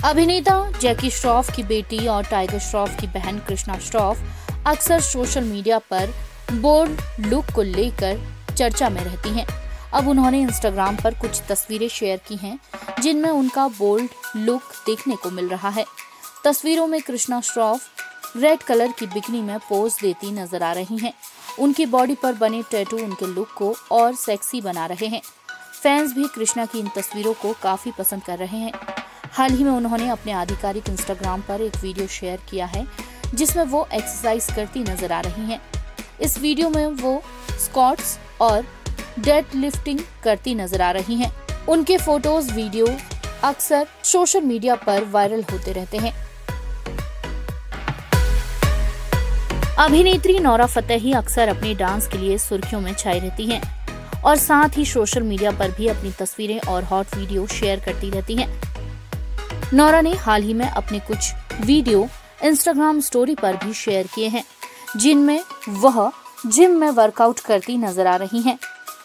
अभिनेता जैकी श्रॉफ की बेटी और टाइगर श्रॉफ की बहन कृष्णा श्रॉफ अक्सर सोशल मीडिया पर बोल्ड लुक को लेकर चर्चा में रहती हैं। अब उन्होंने इंस्टाग्राम पर कुछ तस्वीरें शेयर की हैं, जिनमें उनका बोल्ड लुक देखने को मिल रहा है। तस्वीरों में कृष्णा श्रॉफ रेड कलर की बिकनी में पोज देती नजर आ रही हैं। उनकी बॉडी पर बने टैटू उनके लुक को और सेक्सी बना रहे हैं। फैंस भी कृष्णा की इन तस्वीरों को काफी पसंद कर रहे हैं। हाल ही में उन्होंने अपने आधिकारिक इंस्टाग्राम पर एक वीडियो शेयर किया है, जिसमें वो एक्सरसाइज करती नजर आ रही हैं। इस वीडियो में वो स्क्वाट्स और डेड लिफ्टिंग करती नजर आ रही हैं। उनके फोटोज वीडियो अक्सर सोशल मीडिया पर वायरल होते रहते हैं। अभिनेत्री नोरा फतेही अक्सर अपने डांस के लिए सुर्खियों में छाई रहती हैं और साथ ही सोशल मीडिया पर भी अपनी तस्वीरें और हॉट वीडियो शेयर करती रहती हैं। नोरा ने हाल ही में अपने कुछ वीडियो इंस्टाग्राम स्टोरी पर भी शेयर किए हैं, जिनमें वह जिम में वर्कआउट करती नजर आ रही हैं।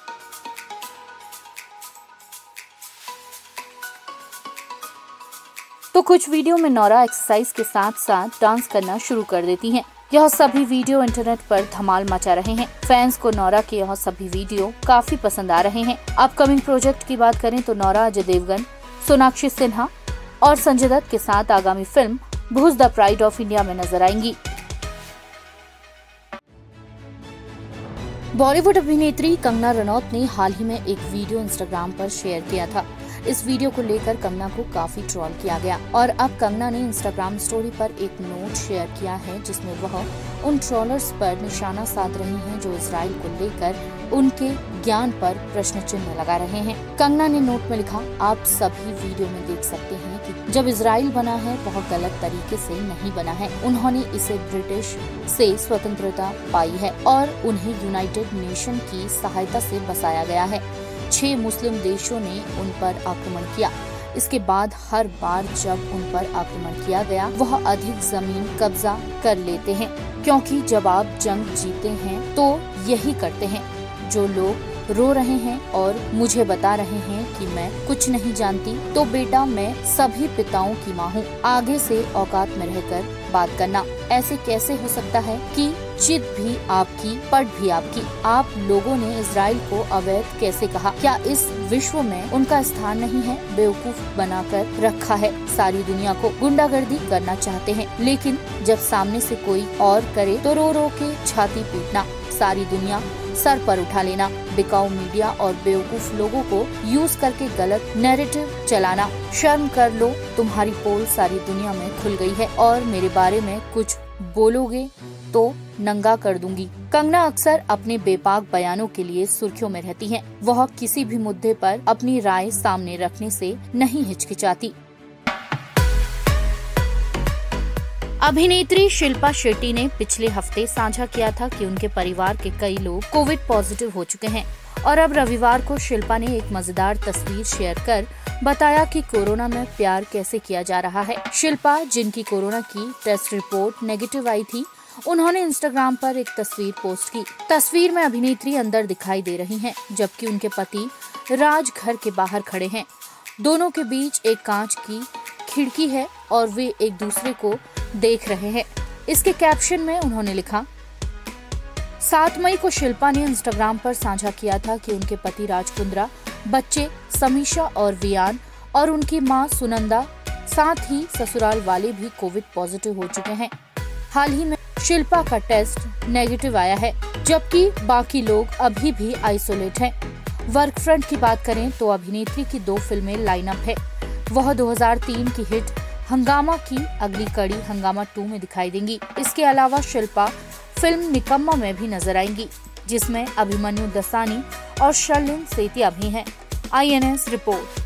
तो कुछ वीडियो में नोरा एक्सरसाइज के साथ साथ डांस करना शुरू कर देती हैं। यह सभी वीडियो इंटरनेट पर धमाल मचा रहे हैं। फैंस को नोरा के यह सभी वीडियो काफी पसंद आ रहे हैं। अपकमिंग प्रोजेक्ट की बात करें तो नोरा अजय देवगन, सोनाक्षी सिन्हा और संजय दत्त के साथ आगामी film Bhuj the pride of India में नजर आएंगी। बॉलीवुड अभिनेत्री कंगना रनौत ने हाल ही में एक वीडियो इंस्टाग्राम पर शेयर किया था। इस वीडियो को लेकर कंगना को काफी ट्रोल किया गया और अब कंगना ने इंस्टाग्राम स्टोरी पर एक नोट शेयर किया है, जिसमें वह उन ट्रोलर्स पर निशाना साध रही हैं जो इजराइल को लेकर उनके ज्ञान पर प्रश्न चिन्ह लगा रहे हैं। कंगना ने नोट में लिखा, आप सभी वीडियो में देख सकते हैं कि जब इजराइल बना है वह गलत तरीके से नहीं बना है। उन्होंने इसे ब्रिटिश से स्वतंत्रता पाई है और उन्हें यूनाइटेड नेशन की सहायता से बसाया गया है। 6 मुस्लिम देशों ने उन पर आक्रमण किया। इसके बाद हर बार जब उन पर आक्रमण किया गया वह अधिक जमीन कब्जा कर लेते हैं, क्योंकि जब आप जंग जीते हैं तो यही करते हैं। जो लोग रो रहे हैं और मुझे बता रहे हैं कि मैं कुछ नहीं जानती, तो बेटा मैं सभी पिताओं की माँ हूँ। आगे से औकात में रहकर बात करना। ऐसे कैसे हो सकता है कि जिद भी आपकी पट भी आपकी। आप लोगों ने इजराइल को अवैध कैसे कहा? क्या इस विश्व में उनका स्थान नहीं है? बेवकूफ बनाकर रखा है सारी दुनिया को। गुंडागर्दी करना चाहते हैं, लेकिन जब सामने से कोई और करे तो रो रो के छाती पीटना, सारी दुनिया सर पर उठा लेना, बिकाऊ मीडिया और बेवकूफ लोगों को यूज करके गलत नैरेटिव चलाना। शर्म कर लो, तुम्हारी पोल सारी दुनिया में खुल गई है और मेरे बारे में कुछ बोलोगे तो नंगा कर दूंगी। कंगना अक्सर अपने बेपाक बयानों के लिए सुर्खियों में रहती हैं। वह किसी भी मुद्दे पर अपनी राय सामने रखने से नहीं हिचकिचाती। अभिनेत्री शिल्पा शेट्टी ने पिछले हफ्ते साझा किया था कि उनके परिवार के कई लोग कोविड पॉजिटिव हो चुके हैं और अब रविवार को शिल्पा ने एक मजेदार तस्वीर शेयर कर बताया कि कोरोना में प्यार कैसे किया जा रहा है। शिल्पा, जिनकी कोरोना की टेस्ट रिपोर्ट नेगेटिव आई थी, उन्होंने इंस्टाग्राम पर एक तस्वीर पोस्ट की। तस्वीर में अभिनेत्री अंदर दिखाई दे रही हैं, जबकि उनके पति राज घर के बाहर खड़े हैं। दोनों के बीच एक कांच की खिड़की है और वे एक दूसरे को देख रहे हैं। इसके कैप्शन में उन्होंने लिखा, 7 मई को शिल्पा ने इंस्टाग्राम पर साझा किया था कि उनके पति राज कुंद्रा, बच्चे समीशा और वियान और उनकी मां सुनंदा, साथ ही ससुराल वाले भी कोविड पॉजिटिव हो चुके हैं। हाल ही में शिल्पा का टेस्ट नेगेटिव आया है, जबकि बाकी लोग अभी भी आइसोलेट हैं। वर्क फ्रंट की बात करें तो अभिनेत्री की 2 फिल्में लाइनअप है। वह 2003 की हिट हंगामा की अगली कड़ी हंगामा 2 में दिखाई देंगी। इसके अलावा शिल्पा फिल्म निकम्मा में भी नजर आएंगी, जिसमें अभिमन्यु दसानी और शर्लिन सेतिया भी हैं। INS report.